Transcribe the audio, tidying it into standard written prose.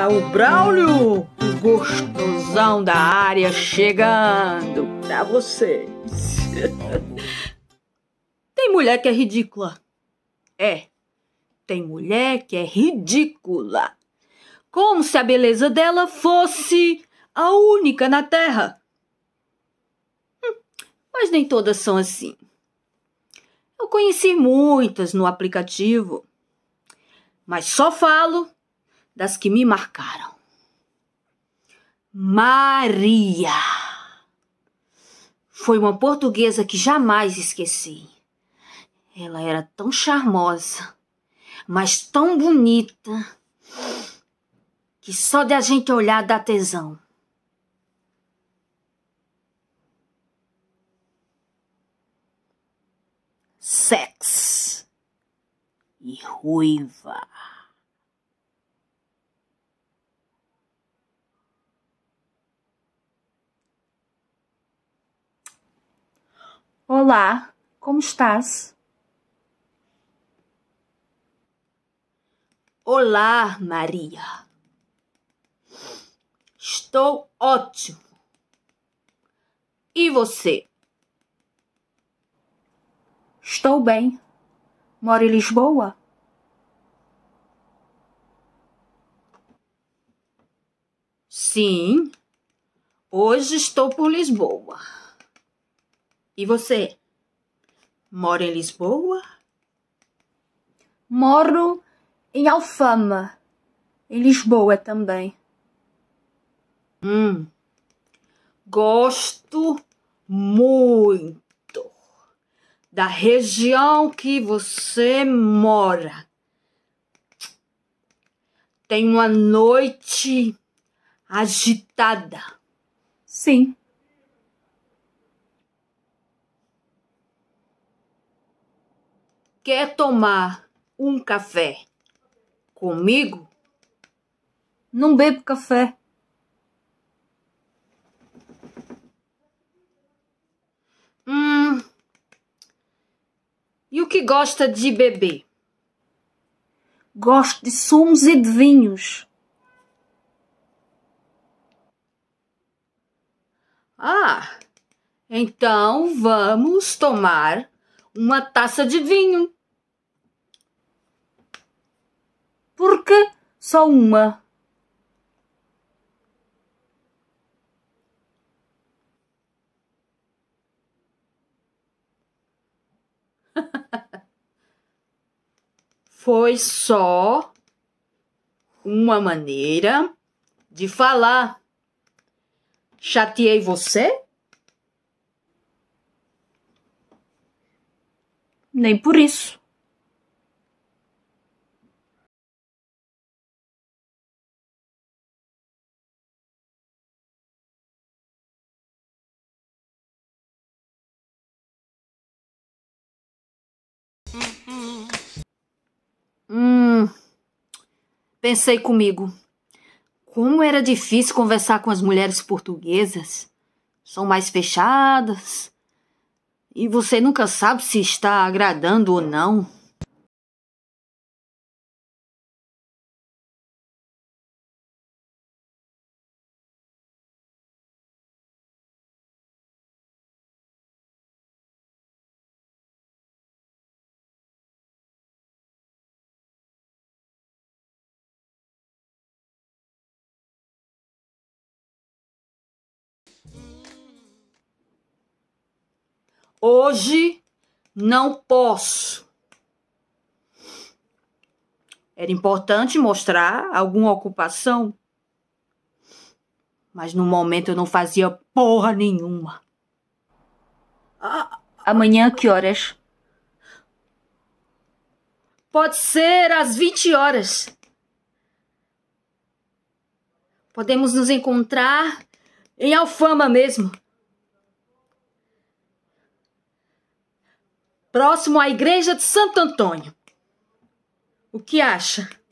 o Braulio, o gostosão da área, chegando pra vocês. Tem mulher que é ridícula. Tem mulher que é ridícula. Como se a beleza dela fosse a única na Terra. Mas nem todas são assim. Eu conheci muitas no aplicativo, mas só falo das que me marcaram. Maria foi uma portuguesa que jamais esqueci. Ela era tão charmosa, mas tão bonita, que só de a gente olhar dá tesão. Sexy e ruiva. Olá, como estás? Olá, Maria. Estou ótimo. E você? Estou bem. Moro em Lisboa? Sim, hoje estou por Lisboa. E você? Mora em Lisboa? Moro em Alfama, em Lisboa também. Gosto muito da região que você mora. Tem uma noite agitada. Sim. Quer tomar um café comigo? Não bebo café. E o que gosta de beber? Gosto de sumos e de vinhos. Então vamos tomar uma taça de vinho. Por que só uma? Foi só uma maneira de falar. Chateei você? Nem por isso. Pensei comigo. Como era difícil conversar com as mulheres portuguesas. São mais fechadas. E você nunca sabe se está agradando ou não. Hoje não posso. Era importante mostrar alguma ocupação, mas no momento eu não fazia porra nenhuma. Amanhã, que horas? Pode ser às 20 horas. Podemos nos encontrar em Alfama mesmo. Próximo à igreja de Santo Antônio. O que acha?